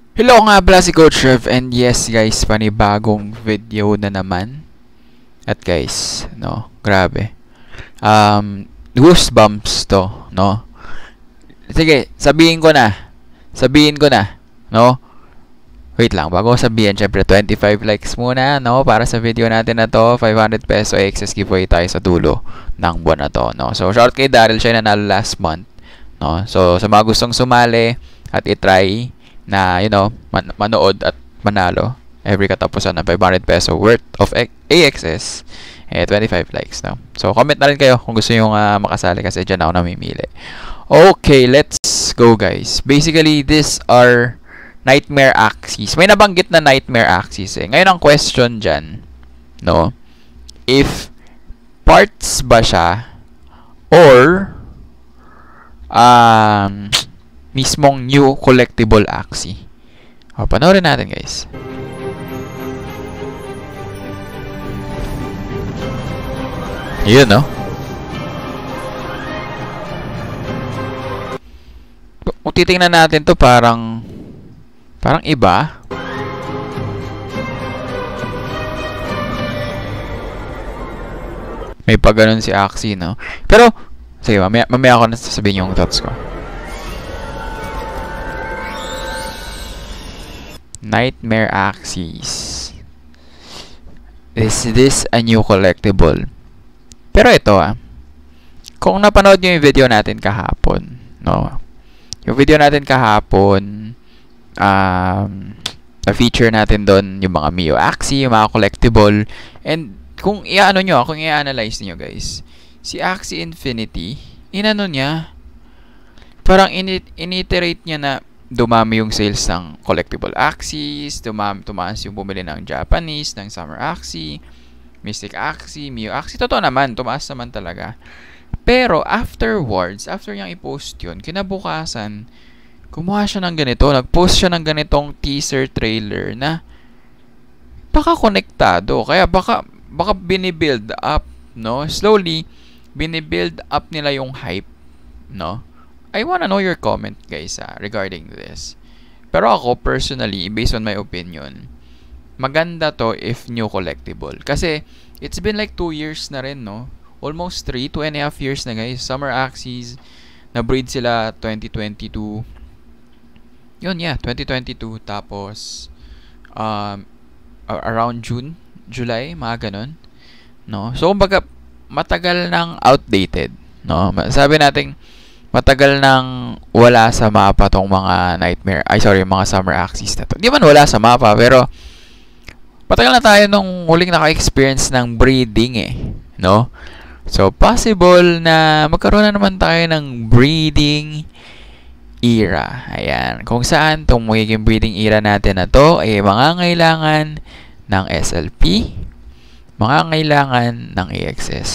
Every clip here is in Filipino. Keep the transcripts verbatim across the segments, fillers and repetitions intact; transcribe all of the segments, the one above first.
Hello nga pala si Coach Rev, and yes guys, panibagong video na naman. At guys, no, grabe. Um, goosebumps to, no. Sige, sabihin ko na. Sabihin ko na, no. Wait lang, bago sabihin, syempre twenty-five likes muna, no, para sa video natin na to. five hundred peso excess giveaway tayo sa dulo ng buwan na to, no. So, shout kay Daryl, siya nanalo last month, no. So, sa mga gustong sumali at i-try na, you know, man manood at manalo every katapusan ng five hundred peso worth of A X S, eh, twenty-five likes, no? So, comment na rin kayo kung gusto nyo uh, makasali kasi dyan ako namimili. Okay, let's go, guys. Basically, these are nightmare axes. May nabanggit na nightmare axes, eh. Ngayon, ang question dyan, no? If parts ba siya or um... mismong new collectible axie. O, panoorin natin, guys. Yun, no? Kung titingnan natin to, parang parang iba. May pa ganun si axie, no? Pero, sige, mamaya, mamaya ako nasasabihin yung thoughts ko. Nightmare axes. Is this a new collectible? Pero ito ah, kung napanood nyo yung video natin kahapon, no? Yung video natin kahapon, um, na-feature natin doon yung mga Mio Axie, yung mga collectible. And kung i-ano nyo, kung i-analyze nyo guys, si Axie Infinity, inano niya, parang in-iterate niya na dumami yung sales ng collectible axes, dumami, tumaas yung bumili ng Japanese, ng Summer Axie, Mystic Axie, Mio Axie. Totoo naman, tumaas naman talaga. Pero afterwards, after niyang i-post yun, kinabukasan, kumuha siya ng ganito, nag-post siya ng ganitong teaser trailer na baka konektado. Kaya baka, baka binibuild up, no? Slowly, binibuild up nila yung hype, no? I wanna know your comment, guys, ah, regarding this. Pero ako, personally, based on my opinion, maganda to if new collectible. Kasi, it's been like two years na rin, no? Almost three, two and a half years na, guys. Summer Axes, na-breed sila twenty twenty-two. Yun, yeah, twenty twenty-two. Tapos, um, around June, July, mga ganun. No? So, kumbaga, matagal nang outdated. No? Sabi natin, matagal nang wala sa mapa tong mga nightmare, ay sorry, mga summer axes na to. Hindi man wala sa mapa, pero matagal na tayo nung huling naka-experience ng breeding eh, no? So, possible na magkaroon na naman tayo ng breeding era. Ayan, kung saan itong magiging breeding era natin na to ay mangangailangan ng S L P, mangangailangan ng A X S.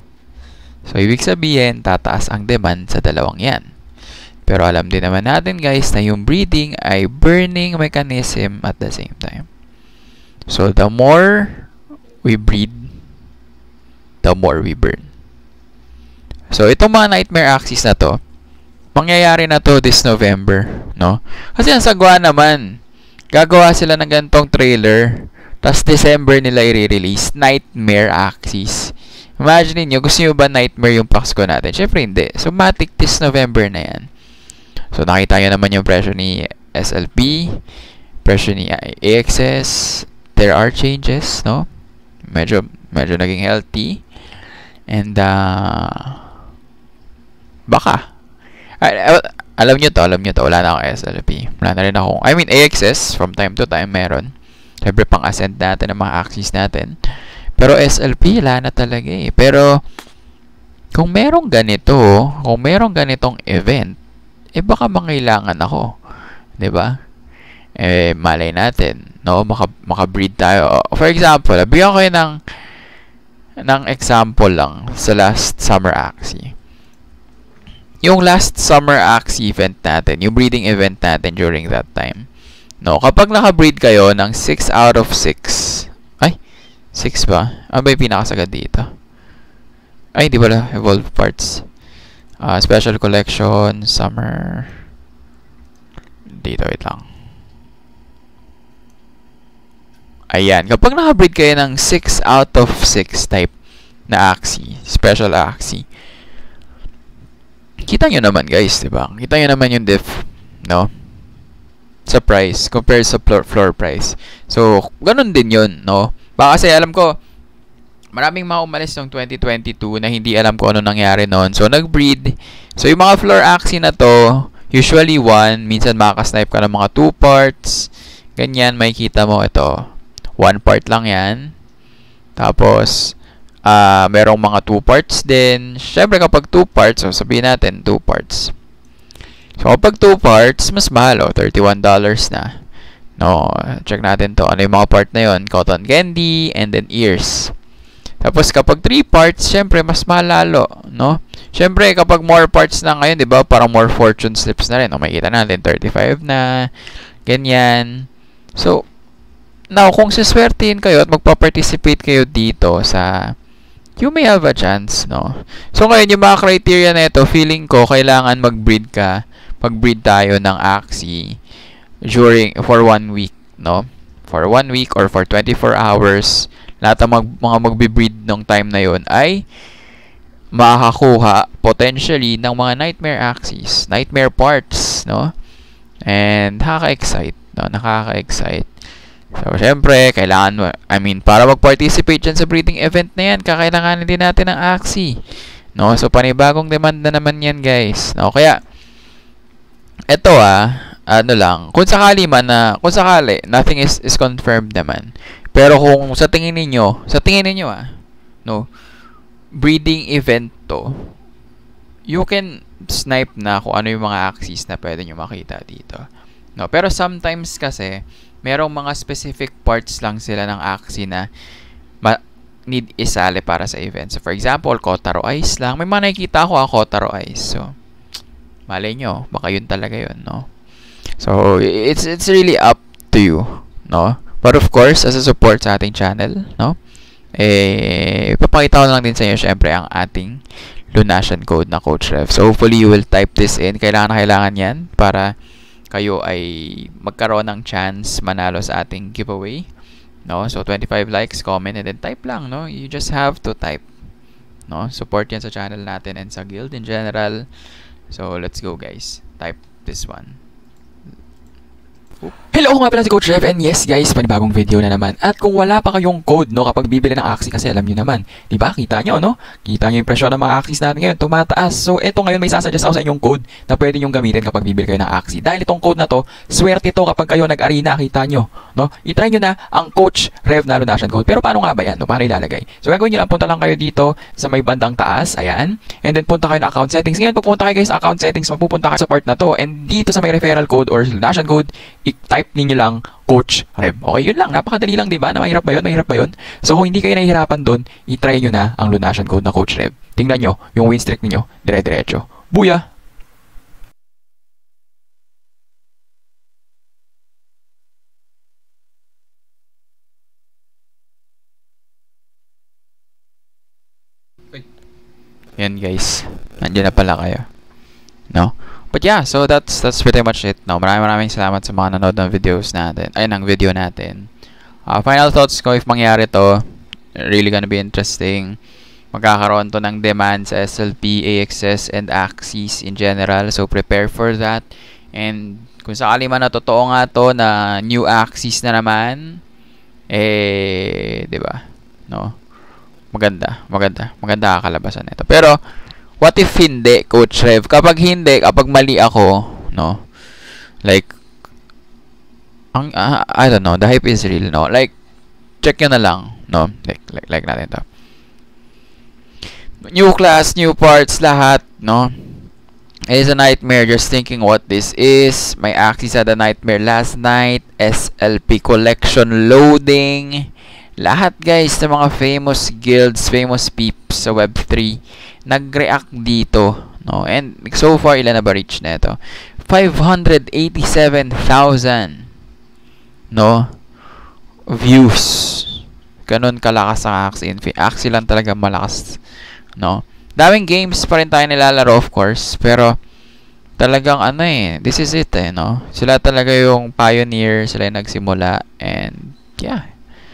So, ibig sabihin, tataas ang demand sa dalawang yan. Pero alam din naman natin, guys, na yung breeding ay burning mechanism at the same time. So, the more we breed, the more we burn. So, itong mga nightmare axes na to, mangyayari na to this November, no? Kasi ang sagwa naman, gagawa sila ng ganitong trailer, tas December nila i-release, nightmare axes. Imagine niyo, gusto niyo ba nightmare yung Pasko natin? Syempre hindi. So, matik this November na yan. So, nakita niyo naman yung presyo ni S L P, presyo ni A X S. There are changes, no? Medyo, medyo naging healthy. And, uh, baka. Ay, alam niyo to, alam niyo to. Wala na akong S L P. Wala na rin akong, I mean, A X S, from time to time, meron. Siyempre, pang-ascend natin ang mga axes natin. Pero S L P, wala na talaga eh. Pero, kung merong ganito, kung merong ganitong event, eh baka mangailangan ako. Diba? Eh, malay natin, no? Maka, maka-breed tayo. For example, bigyan ko kayo ng, ng example lang sa last Summer Axie. Yung last Summer Axie event natin, yung breeding event natin during that time, no? Kapag naka-breed kayo ng six out of six, six ba? Ano ba yung pinakasagad dito? Ay, hindi pala. Evolved parts. Uh, special collection. Summer. Dito, wait lang. Ayan, kapag nakabreed kayo ng six out of six type na Axie, special Axie, kita nyo naman guys, diba? Kita nyo naman yung diff, no? Sa price, compared sa floor, floor price. So, ganun din yun, no? Baka kasi alam ko, maraming mga umalis ng twenty twenty-two na hindi alam ko ano nangyari noon. So, nag-breed. So, yung mga floor Axie na to, usually one, minsan makakasnipe ka ng mga two parts. Ganyan, makikita mo ito. One part lang yan. Tapos, uh, merong mga two parts din. Siyempre, kapag two parts, so sabihin natin, two parts. So, kapag two parts, mas mahal, oh, thirty-one dollars na. No, check natin to. Ano yung mga part na yun? Cotton candy, and then ears. Tapos, kapag three parts, siyempre, mas mahal lalo, no? Siyempre, kapag more parts na ngayon, di ba, parang more fortune slips na rin. O, makikita natin, thirty-five na, ganyan. So, now, kung siswertein kayo at magpa-participate kayo dito sa, you may have a chance, no? So, ngayon, yung mga criteria na ito, feeling ko, kailangan mag-breed ka, mag-breed tayo ng Axie during, for one week, no? For one week or for twenty-four hours, lahat ng mag, mga magbe-breed nung time na yun ay makakakuha, potentially, ng mga nightmare Axies, nightmare parts, no? And, nakaka-excite, no? Nakaka-excite. So, syempre, kailangan mo, I mean, para mag-participate dyan sa breeding event na yan, kakailanganin din natin ng Axie. No? So, panibagong demand na naman yan, guys. No? Kaya, eto ah, ano lang, kung sakali man na, kung sakali, nothing is, is confirmed naman. Pero kung sa tingin ninyo, sa tingin ninyo ah, no, breeding event to, you can snipe na kung ano yung mga Axies na pwede nyo makita dito. No? Pero sometimes kasi, merong mga specific parts lang sila ng Axie na need isali para sa event. So, for example, Kotaro Ice lang. May mga nakikita ako ah, Kotaro Ice. So, malay nyo, baka yun talaga yun, no? So, it's it's really up to you, no? But of course, as a support sa ating channel, no? Eh, ipapakita ko lang din sa inyo, syempre, ang ating Lunasian code na Coach Rev. So, hopefully, you will type this in. Kailangan na kailangan yan para kayo ay magkaroon ng chance manalo sa ating giveaway, no? So twenty-five likes, comment, and then type lang, no? You just have to type, no? Support yan sa channel natin and sa guild in general. So let's go, guys. Type this one. Hello, ako nga pala si Coach Rev, and yes guys, panibagong video na naman. At kung wala pa kayong code, no, kapag bibili ng Axie, kasi alam nyo naman, diba, kita nyo, no? Kita nyo yung presyo ng mga Axies natin ngayon, tumataas. So, eto ngayon, may sasuggest ako sa inyong code na pwede nyong gamitin kapag bibili kayo ng Axie. Dahil itong code na to, swerte to kapag kayo nag-arena, kita nyo, no? I-try nyo na ang Coach Rev na Lunasian code. Pero paano nga ba yan, no? Paano ilalagay? So, gagawin nyo lang, punta lang kayo dito sa may bandang taas, ayan. And then, punta kayo na account settings. Ngayon, pupunta kayo guys sa account settings, mapupunta kayo sa part na to. And dito sa may referral code or Lunasian code, i-type ninyo lang Coach Rev. Okay, yun lang. Napakadali lang, diba? Na mahirap ba yun? Mahirap ba yun? So, kung hindi kayo nahihirapan doon, i-try nyo na ang Lunasian code na Coach Rev. Tingnan nyo, yung win streak ninyo, dire-diretso. Buya! Yan guys. Nandiyan na pala kayo. No? But yeah, so that's that's pretty much it. No, maraming maraming salamat sa mga nanood ng videos natin. Ay, ng video natin. Uh, final thoughts ko, if mangyari to, really gonna be interesting. Magkakaroon to ng demand sa S L P, A X S, and Axies in general. So, prepare for that. And kung sakali man na totoo nga to na new Axies na naman, eh, di ba? No? Maganda, maganda. Maganda kakalabasan nito. Pero, what if hindi, Coach Rev? Kapag hindi, kapag mali ako, no? Like, ang, uh, I don't know, the hype is real, no? Like, check nyo na lang, no? Like, like, like natin to. New class, new parts, lahat, no? It is a nightmare just thinking what this is. My Axies had a nightmare last night. S L P collection loading. Lahat, guys, sa mga famous guilds, famous peeps sa Web three, nag-react dito, no? And so far, ilan na ba reach na ito? five hundred eighty-seven thousand, no? Views. Ganun kalakas ang Axie. Axie lang talaga malakas, no? Daming games pa rin tayo nilalaro, of course, pero talagang ano eh, this is it eh, no? Sila talaga yung pioneer, sila yung nagsimula, and yeah,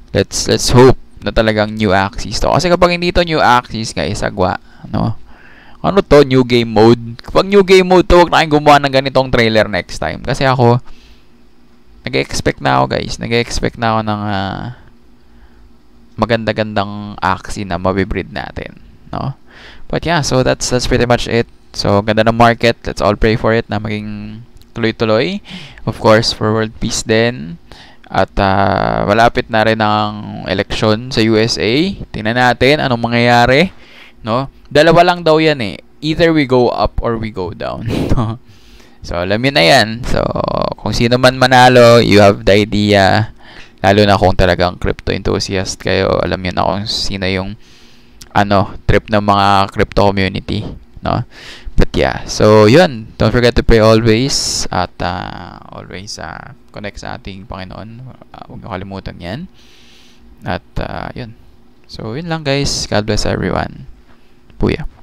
let's let's hope na talagang new axis to. Kasi kapag hindi to new axis, guys, sagwa, no? Ano to, new game mode? Kapag new game mode to, huwag na kayong gumawa ng ganitong trailer next time. Kasi ako, nag-expect na ako, guys. Nag-expect na ako ng uh, maganda-gandang axis na mabibreed natin, no? But yeah, so that's that's pretty much it. So, ganda ng market. Let's all pray for it na maging tuloy-tuloy. Of course, for world peace din. At uh, malapit na rin ang eleksyon sa U S A. Tingnan natin anong mangyayari, no? Dalawa lang daw yan eh. Either we go up or we go down. So, alam yun na yan. So, kung sino man manalo, you have the idea. Lalo na kung talagang crypto enthusiast kayo, alam yun na kung sino yung ano, trip ng mga crypto community, no? But yeah, so yun, don't forget to pray always at uh, always uh, connect sa ating Panginoon. Uh, huwag niyo kalimutan yan. At uh, yun. So yun lang, guys. God bless everyone. Puya.